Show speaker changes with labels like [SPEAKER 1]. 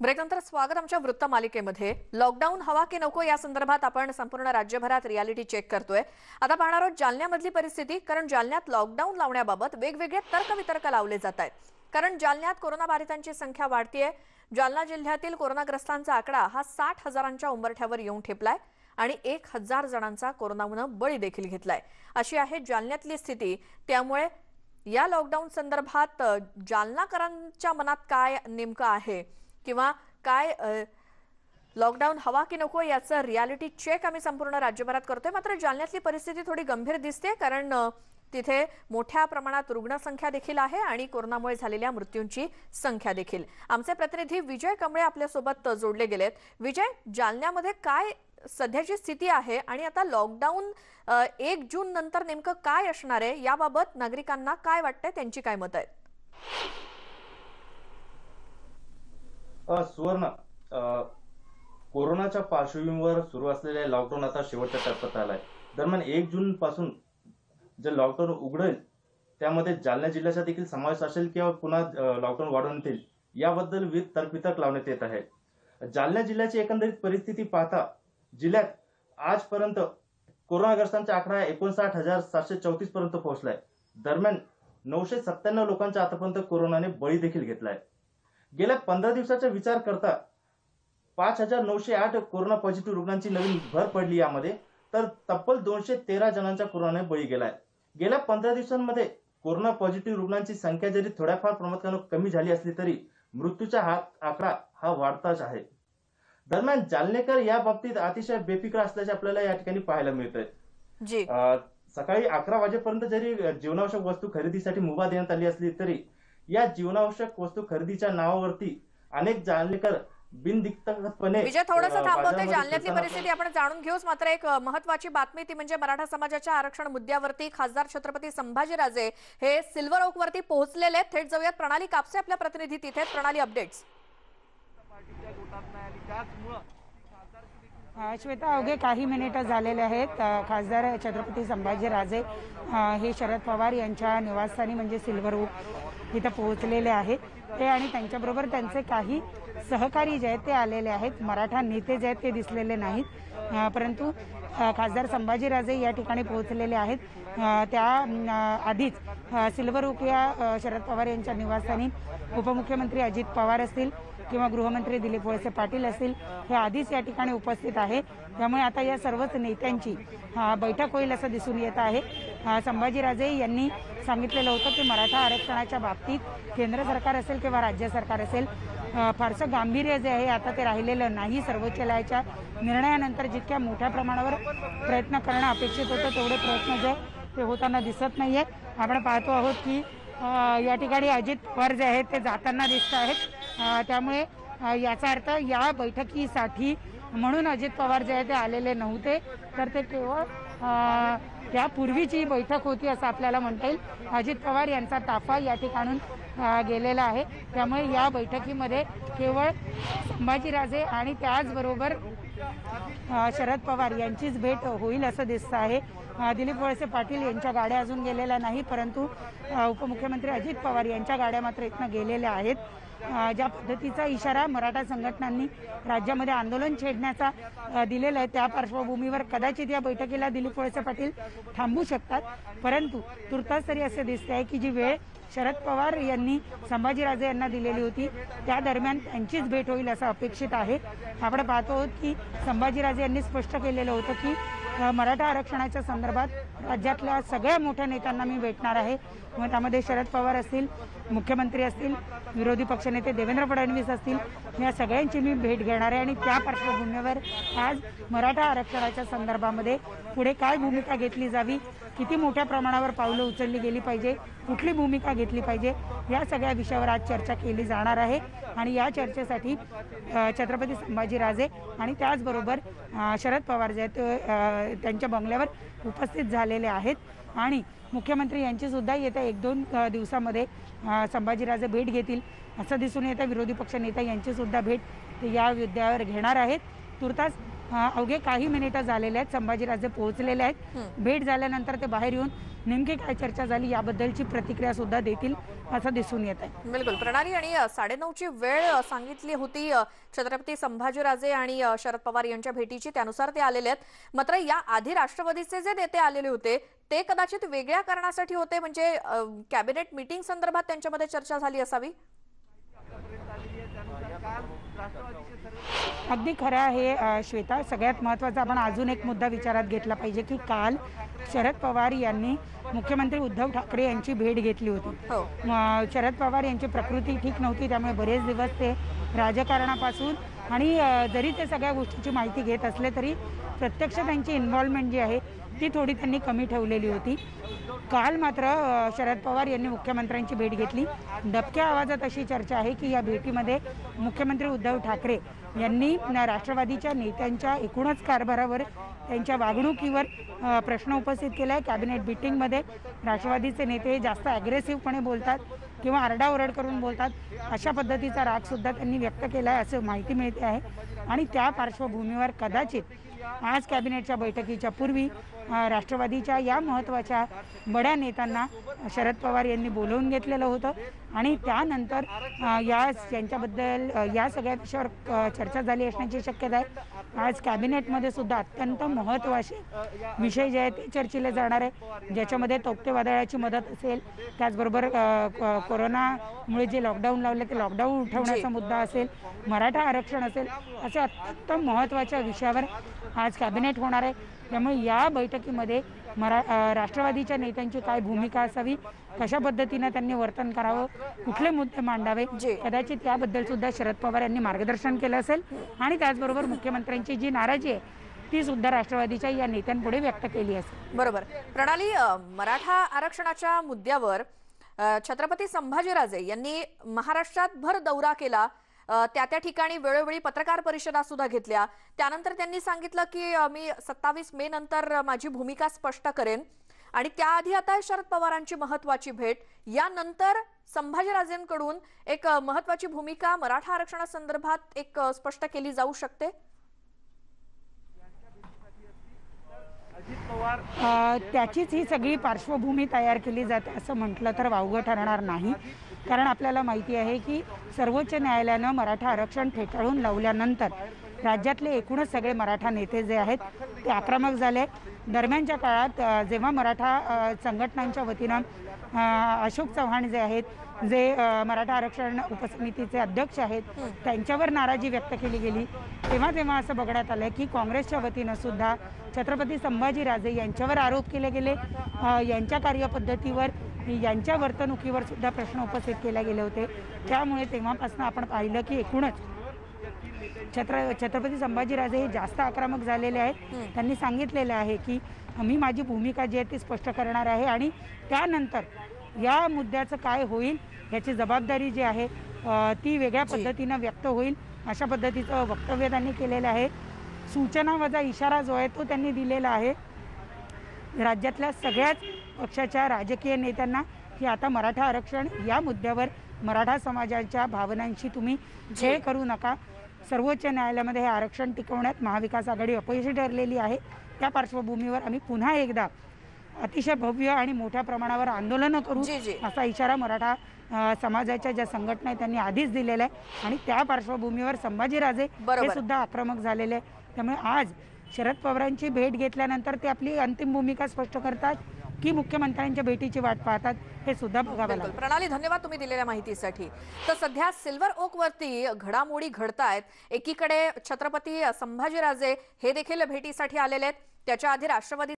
[SPEAKER 1] ब्रेकनंतर स्वागत आमच्या वृत्त मालिकेमध्ये। लॉकडाऊन हवा की नको या संदर्भात आपण संपूर्ण राज्यभरात रियालिटी चेक करतोय। आता पाहणार आहोत जालन्यामधली परिस्थिती, कारण जालन्यात लॉकडाऊन लावण्याबाबत वेगवेगळे तर्कवितर्क लावले जात आहेत। कारण जालन्यात कोरोनाबाधितांची संख्या वाढतीये। जालना जिल्ह्यातील कोरोनाग्रस्तांचा आकडा हा 60,000च्या उंबरठ्यावर येऊन ठेपलाय आणि 1,000 जणांचा कोरोनामुळे बळी देखील घेतलाय। अशी आहे जालन्यातली स्थिती। त्यामुळे या लॉकडाऊन संदर्भात जालनाकरांच्या मनात काय नेमकं आहे किंवा काय लॉकडाऊन हवा की नको याचं रियालिटी चेक आम्ही संपूर्ण राज्यभरात करतोय। मात्र जालन्यातली परिस्थिती थोडी गंभीर दिसते, कारण तिथे मोठ्या प्रमाणात रुग्णसंख्या देखील आहे आणि कोरोनामुळे झालेल्या मृत्यूंची संख्या देखील। आमचे प्रतिनिधी विजय कमळे आपल्या सोबत जोडले गेलेत। विजय, जालन्यामध्ये काय सध्याची स्थिती आहे आणि आता लॉकडाऊन 1 जून नंतर नेमकं काय असणार आहे याबाबत नागरिकांना काय वाटतंय, त्यांची काय मत आहेत?
[SPEAKER 2] सुवर्ण, कोरोनाच्या पार्श्वभूमीवर सुरू असलेल्या लॉकडाऊन आता शेवटच्या टप्प्यात आलाय। दरम्यान 1 जून पासून जे लॉकडाऊन उघडेल त्यामध्ये जालना जिल्ह्याचा देखील समावेश असेल किंवा पुन्हा लॉकडाऊन वाढवण्यात येईल याबद्दल विविध तर्कवितर्क लावण्यात येत आहे। जालना जिल्ह्याची एकंदरीत परिस्थिती पाहता जिल्ह्यात आजपर्यंत कोरोनाग्रस्तांचा आकडा 59,734 पर्यंत पोहोचलाय। दरम्यान 997 लोकांचा आतापर्यंत कोरोनाने बळी देखील घेतलाय। गेल्या 15 दिवसाचा विचार करता 5,908 कोरोना पॉझिटिव्ह रुग्णांची नवीन भर पडली यामध्ये, तर तब्बल 213 जणांचा कोरोनाने बळी गेलाय। गेल्या 15 दिवसांमध्ये कोरोना पॉझिटिव्ह रुग्णांची संख्या जरी थोड्याफार प्रमाणात कमी झाली असली तरी मृत्यूचा आकडा हा वाढताच आहे। दरम्यान जालनेकर या बाबतीत अतिशय बेफिक्र असल्याचे आपल्याला या ठिकाणी पाहायला मिळतंय। सकाळी 11 वाजेपर्यंत जरी जीवनावश्यक वस्तू खरेदीसाठी मुभा देण्यात आली असली तरी या जीवनावश्यक वस्तू खरेदीच्या नावावरती अनेक जालनेकर बिनदिक्कतपणे
[SPEAKER 1] विजय, थोडंसं थांबवते। जालन्यातली परिस्थिती आपण जाणून घेऊच, मात्र एक महत्त्वाची बातमी ती म्हणजे मराठा समाजाच्या आरक्षण मुद्द्यावरती खासदार छत्रपती संभाजीराजे हे सिल्वर ओक वरती पोहोचलेले आहेत। थेट जाऊयात प्रणाली कापसे आपल्या प्रतिनिधी तिथे। प्रणाली, अपडेट्स।
[SPEAKER 3] श्वेता, अवघे काही मिनिटं झालेले आहेत खासदार छत्रपती संभाजीराजे हे शरद पवार यांच्या निवासस्थानी म्हणजे सिल्वर ओक इथं पोहोचलेले आहेत। ते आणि त्यांच्याबरोबर त्यांचे काही सहकारी जे आहेत ते आलेले आहेत। मराठा नेते जे आहेत ते दिसलेले नाहीत, परंतु खासदार संभाजीराजे या ठिकाणी पोहोचलेले आहेत। त्या आधीच सिल्वर ओक या शरद पवार यांच्या निवासस्थानी उपमुख्यमंत्री अजित पवार असतील किंवा गृहमंत्री दिलीप वळसे पाटील असतील हे आधीच या ठिकाणी उपस्थित आहे। त्यामुळे आता या सर्वच नेत्यांची बैठक होईल असं दिसून येत आहे। संभाजीराजे यांनी सांगितलेलं होतं की मराठा आरक्षणाच्या बाबतीत केंद्र सरकार असेल किंवा राज्य सरकार असेल फारसं गांभीर्य जे आहे आता ते राहिलेलं नाही। सर्वोच्च न्यायालयाच्या निर्णयानंतर जितक्या मोठ्या प्रमाणावर प्रयत्न करणं अपेक्षित होतं तेवढे प्रयत्न जे ते होताना दिसत नाहीये। आपण पाहतो आहोत की या ठिकाणी अजित पवार जे आहेत ते जाताना दिसत आहेत। त्यामुळे याचा अर्थ या बैठकीसाठी म्हणून अजित पवार जे आहे ते आलेले नव्हते, तर ते केवळ त्यापूर्वीची बैठक होती असं आपल्याला म्हणता येईल। अजित पवार यांचा ताफा या ठिकाणून गेलेला आहे। त्यामुळे या बैठकीमध्ये केवळ संभाजीराजे आणि त्याचबरोबर शरद पवार यांचीच भेट होईल असं दिसतं आहे। दिलीप वळसे पाटील यांच्या गाड्या अजून गेलेल्या नाही, परंतु उपमुख्यमंत्री अजित पवार यांच्या गाड्या मात्र इथनं गेलेल्या आहेत। ज्या पद्धतीचा इशारा मराठा संघटनांनी राज्यामध्ये आंदोलन छेडण्याचा दिलेला आहे त्या पार्श्वभूमीवर कदाचित या बैठकीला दिलीप वळसे पाटील थांबू शकतात, परंतु तुर्तास तरी असे दिसते आहे की जी वेळ शरद पवार यांनी संभाजीराजे यांना दिलेली होती त्या दरम्यान त्यांचीच भेट होईल असं अपेक्षित आहे। आपण पाहतो आहोत की संभाजीराजे यांनी स्पष्ट केलेलं होतं की मराठा आरक्षणाच्या संदर्भात राज्यातल्या सगळ्या मोठ्या नेत्यांना मी भेटणार आहे। मग त्यामध्ये शरद पवार असतील, मुख्यमंत्री असतील, विरोधी पक्षनेते देवेंद्र फडणवीस असतील, या सगळ्यांची मी भेट घेणार आहे आणि त्या पार्श्वभूमीवर आज मराठा आरक्षणाच्या संदर्भामध्ये पुढे काय भूमिका घेतली जावी, किती मोठ्या प्रमाणावर पावलं उचलली गेली पाहिजे, कुठली भूमिका घेतली पाहिजे, या सगळ्या विषयावर आज चर्चा केली जाणार आहे। आणि या चर्चेसाठी छत्रपती संभाजीराजे आणि त्याचबरोबर शरद पवार जे आहेत त्यांच्या बंगल्यावर उपस्थित झालेले आहेत आणि मुख्यमंत्री यांची सुद्धा येत्या 1-2 दिवसामध्ये संभाजीराजे भेट घेतील असं दिसून येतं। विरोधी पक्षनेता यांची सुद्धा भेट ते या मुद्द्यावर घेणार आहेत। तुर्तास अवघे काही मिनिटं झालेले आहेत, संभाजीराजे पोहोचलेले आहेत। भेट झाल्यानंतर ते बाहेर येऊन नेमकी काय चर्चा झाली याबद्दलची प्रतिक्रिया सुद्धा देतील असं दिसून येत आहे.
[SPEAKER 1] बिलकुल प्रणाली, आणि 9:30ची वेळ सांगितली होती छत्रपती संभाजीराजे आणि शरद पवार यांच्या भेटीची, त्यानुसार ते आलेले आहेत. मात्र या आधी राष्ट्रवादीचे जे नेते आलेले होते ते कदाचित वेगळ्या कारणासाठी होते, म्हणजे कॅबिनेट मीटिंग संदर्भात त्यांच्यामध्ये चर्चा झाली असावी.
[SPEAKER 3] अगदी खरं आहे श्वेता. सगळ्यात महत्त्वाचा आपण अजून एक मुद्दा विचारात घेतला पाहिजे की काल शरद पवार यांनी मुख्यमंत्री उद्धव ठाकरे यांची भेट घेतली होती. शरद पवार यांची प्रकृती ठीक नव्हती, त्यामुळे बरेच दिवस ते राजकारणापासून आणि जरी ते सगळ्या गोष्टीची माहिती घेत असले तरी प्रत्यक्ष त्यांची इन्व्हॉल्वमेंट जी आहे ती थोडी त्यांनी कमी ठेवलेली होती. काल मात्र शरद पवार यांनी मुख्यमंत्र्यांची भेट घेतली. दबक्या आवाजात अशी चर्चा आहे की या भेटीमध्ये मुख्यमंत्री उद्धव ठाकरे यांनी राष्ट्रवादीच्या नेत्यांच्या एकूणच कारभारावर, त्यांच्या वागणुकीवर प्रश्न उपस्थित केला आहे. कॅबिनेट मीटिंगमध्ये राष्ट्रवादीचे नेते जास्त ॲग्रेसिव्हपणे बोलतात किंवा आरडाओरड करून बोलतात, अशा पद्धतीचा रागसुद्धा त्यांनी व्यक्त केला आहे असं माहिती मिळते आहे. आणि त्या पार्श्वभूमीवर कदाचित आज कॅबिनेटच्या बैठकीच्या पूर्वी राष्ट्रवादीच्या या महत्त्वाच्या बड्या नेत्यांना शरद पवार यांनी बोलवून घेतलेलं होतं आणि त्यानंतर यांच्याबद्दल या सगळ्या विषयावर चर्चा झाली असण्याची शक्यता आहे. आज कॅबिनेटमध्ये सुद्धा अत्यंत महत्त्वाचे विषय जे आहेत ते चर्चिले जाणार आहे, ज्याच्यामध्ये तौक्ते वादळाची मदत असेल, त्याचबरोबर कोरोनामुळे जे लॉकडाऊन लावले ते लॉकडाऊन उठवण्याचा मुद्दा असेल, मराठा आरक्षण असेल, अशा अत्यंत महत्त्वाच्या विषयावर आज कॅबिनेट होणार आहे. त्यामुळे या बैठकीमध्ये राष्ट्रवादीच्या नेत्यांची काय भूमिका असावी, कशा पद्धतीने त्यांनी वर्तन करावं, कुठले मुद्दे मांडावे, कदाचित याबद्दल सुद्धा शरद पवार यांनी मार्गदर्शन केलं असेल. आणि त्याचबरोबर मुख्यमंत्र्यांची जी नाराजी आहे ती सुद्धा राष्ट्रवादीच्या या नेत्यांपुढे व्यक्त केली असेल.
[SPEAKER 1] बरोबर प्रणाली, मराठा आरक्षणाच्या मुद्द्यावर छत्रपती संभाजीराजे यांनी महाराष्ट्रात भर दौरा केला, त्या ठिकाणी वेळोवेळी पत्रकार परिषदा सुद्धा घेतल्या. त्यानंतर त्यांनी सांगितलं की मी 27 मे नंतर माझी भूमिका स्पष्ट करेन. आणि त्याआधी आता शरद पवारांची महत्त्वाची भेट, यानंतर संभाजीराजेंकडून एक महत्त्वाची भूमिका मराठा आरक्षणासंदर्भात एक स्पष्ट केली जाऊ शकते.
[SPEAKER 3] त्याचीच ही सगळी पार्श्वभूमी तयार केली जाते असं म्हटलं तर वावगं ठरणार नाही. कारण आपल्याला माहिती आहे की सर्वोच्च न्यायालयानं मराठा आरक्षण फेटाळून लावल्यानंतर राज्यातले एकूणच सगळे मराठा नेते जे आहेत ते आक्रमक झाले. दरम्यानच्या काळात जेव्हा मराठा संघटनांच्या वतीनं अशोक चव्हाण जे आहेत, जे मराठा आरक्षण उपसमितीचे अध्यक्ष आहेत, त्यांच्यावर नाराजी व्यक्त केली गेली, तेव्हा असं बघण्यात आलं की काँग्रेसच्या वतीनं सुद्धा छत्रपती संभाजीराजे यांच्यावर आरोप केले गेले. यांच्या कार्यपद्धतीवर, यांच्या वर्तणुकीवर सुद्धा प्रश्न उपस्थित केले गेले होते. त्यामुळे तेव्हापासून आपण पाहिलं की एकूणच छत्रपती संभाजीराजे हे जास्त आक्रमक झालेले आहेत. त्यांनी सांगितलेलं आहे की मी माझी भूमिका जी आहे ती स्पष्ट करणार आहे आणि त्यानंतर या मुद्द्याचं काय होईल याची जबाबदारी जी आहे ती वेगळ्या पद्धतीनं व्यक्त होईल, अशा पद्धतीचं वक्तव्य त्यांनी केलेलं आहे. सूचना वजा इशारा जो आहे तो त्यांनी दिलेला आहे राज्यातल्या सगळ्याच पक्षाच्या राजकीय नेत्यांना की आता मराठा आरक्षण या मुद्द्यावर मराठा समाजाच्या भावनांशी तुम्ही छेड करू नका. सर्वोच्च न्यायालयामध्ये हे आरक्षण टिकवण्यात महाविकास आघाडी अपयशी ठरलेली आहे. त्या पार्श्वभूमीवर आम्ही पुन्हा एकदा अतिशय भव्य आणि मोठ्या प्रमाणावर आंदोलनं करू असा इशारा मराठा समाजाच्या ज्या संघटना आहेत त्यांनी आधीच दिलेला आहे. आणि त्या पार्श्वभूमीवर संभाजीराजे हे सुद्धा आक्रमक झालेले आहे. त्यामुळे आज शरद पवारांची भेट घेतल्यानंतर ते आपली अंतिम भूमिका स्पष्ट करतात की मुख्यमंत्र्यांच्या भेटीची वाट पाहतात हे सुद्धा बघावं लागेल.
[SPEAKER 1] प्रणाली, धन्यवाद तुम्ही दिलेल्या माहितीसाठी. तर सध्या सिल्वर ओक वरती घडामोडी घडतायत. एकीकडे छत्रपती संभाजीराजे हे देखील भेटीसाठी आलेले आहेत. त्याच्या आधी राष्ट्रवादी